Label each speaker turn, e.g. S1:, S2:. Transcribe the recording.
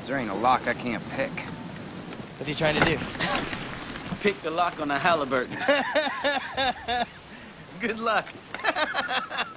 S1: there ain't a lock I can't pick.
S2: What are you trying to do?
S3: Pick the lock on the Halliburton.
S2: Good luck.